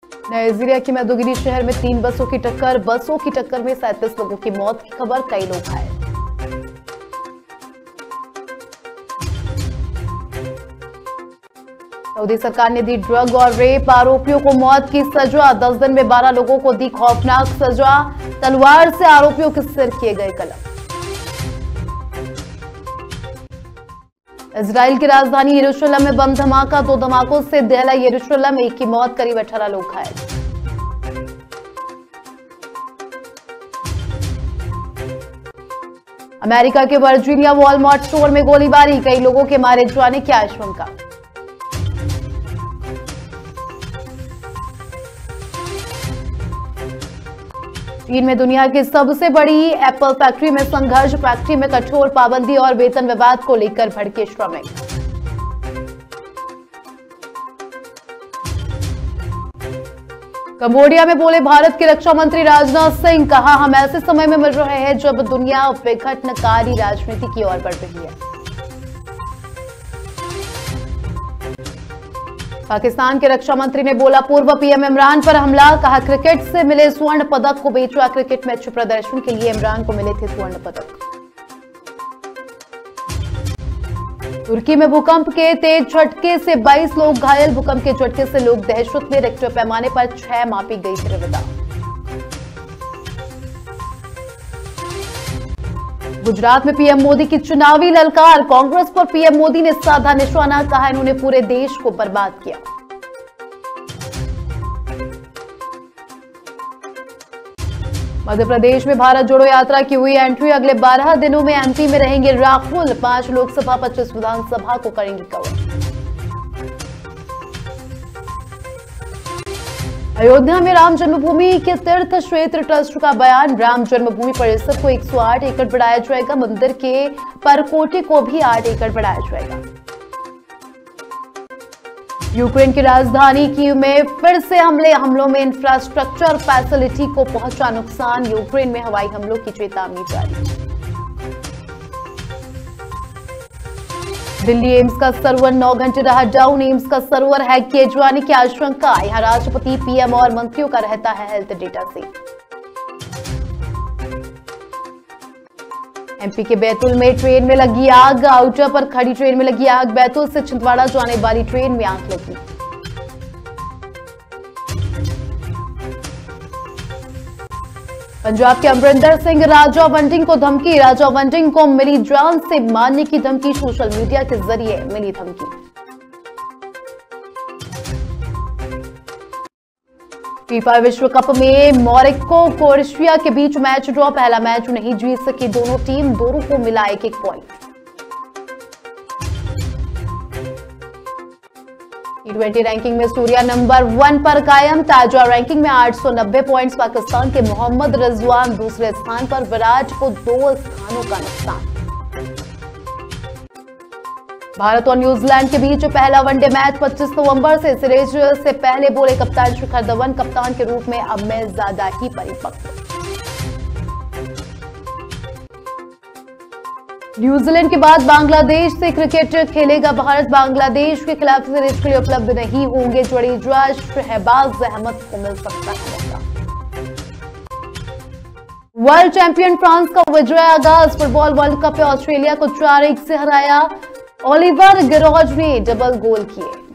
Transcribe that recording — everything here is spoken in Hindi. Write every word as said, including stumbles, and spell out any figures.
नाइजीरिया के मैदुगुरी शहर में तीन बसों की टक्कर बसों की टक्कर में सैंतीस लोगों की मौत की खबर, कई लोग घायल। सऊदी सरकार ने दी ड्रग और रेप आरोपियों को मौत की सजा, दस दिन में बारह लोगों को दी खौफनाक सजा, तलवार से आरोपियों के सिर किए गए कलम। इजराइल की राजधानी यरूशलेम में बम धमाका, दो धमाकों से दहला यरूशलेम, एक की मौत, करीब अठारह लोग घायल। अमेरिका के वर्जीनिया वॉलमार्ट स्टोर में गोलीबारी, कई लोगों के मारे जाने की आशंका। चीन में दुनिया की सबसे बड़ी एप्पल फैक्ट्री में संघर्ष, फैक्ट्री में कठोर पाबंदी और वेतन विवाद को लेकर भड़के श्रमिक। कंबोडिया में बोले भारत के रक्षा मंत्री राजनाथ सिंह, कहा हम ऐसे समय में मिल रहे हैं जब दुनिया विघटनकारी राजनीति की ओर बढ़ रही है। पाकिस्तान के रक्षा मंत्री ने बोला पूर्व पीएम इमरान पर हमला, कहा क्रिकेट से मिले स्वर्ण पदक को बेचा, क्रिकेट में अच्छे प्रदर्शन के लिए इमरान को मिले थे स्वर्ण पदक। तुर्की में भूकंप के तेज झटके से बाईस लोग घायल, भूकंप के झटके से लोग दहशत में, रिक्टर पैमाने पर छह मापी गई तीव्रता। गुजरात में पीएम मोदी की चुनावी ललकार, कांग्रेस पर पीएम मोदी ने साधा निशाना, कहा इन्होंने पूरे देश को बर्बाद किया। मध्य प्रदेश में भारत जोड़ो यात्रा की हुई एंट्री, अगले बारह दिनों में एमपी में रहेंगे राहुल, पांच लोकसभा पच्चीस विधानसभा को करेंगे कवर। अयोध्या में राम जन्मभूमि के तीर्थ क्षेत्र ट्रस्ट का बयान, राम जन्मभूमि परिसर को एक सौ आठ एकड़ बढ़ाया जाएगा, मंदिर के परकोटे को भी आठ एकड़ बढ़ाया जाएगा। यूक्रेन की राजधानी कीव में फिर से हमले, हमलों में इंफ्रास्ट्रक्चर फैसिलिटी को पहुंचा नुकसान, यूक्रेन में हवाई हमलों की चेतावनी जारी। दिल्ली एम्स का सर्वर नौ घंटे रहा डाउन, एम्स का सर्वर हैक किए जाने की आशंका, यहां राष्ट्रपति, पीएम और मंत्रियों का रहता है हेल्थ डेटा से। एमपी के बैतूल में ट्रेन में लगी आग, आउटर पर खड़ी ट्रेन में लगी आग, बैतूल से छिंदवाड़ा जाने वाली ट्रेन में आग लगी। पंजाब के अमरिंदर सिंह, राजा वंटिंग को धमकी, राजा वंटिंग को मिली जान से मारने की धमकी, सोशल मीडिया के जरिए मिली धमकी। फीफा विश्व कप में मोरक्को क्रोएशिया के बीच मैच ड्रॉ, पहला मैच नहीं जीत सकी दोनों टीम, दोनों को मिला एक एक पॉइंट। टी ट्वेंटी रैंकिंग में सूर्या नंबर वन पर कायम, ताजा रैंकिंग में आठ सौ नब्बे पॉइंट्स, पाकिस्तान के मोहम्मद रिजवान दूसरे स्थान पर, विराट को दो स्थानों का नुकसान। भारत और न्यूजीलैंड के बीच पहला वनडे मैच पच्चीस नवंबर से, सीरीज से पहले बोले कप्तान शिखर धवन, कप्तान के रूप में अब मैं ज्यादा ही परिपक्व। न्यूजीलैंड के बाद बांग्लादेश से क्रिकेट खेलेगा भारत, बांग्लादेश के खिलाफ सीरीज के लिए उपलब्ध नहीं होंगे जडेजा, शहबाज अहमद को मिल सकता है मौका। वर्ल्ड चैंपियन फ्रांस का विजय आगाज, फुटबॉल वर्ल्ड कप में ऑस्ट्रेलिया को चार एक से हराया, ओलिवर गिरोज ने डबल गोल किए।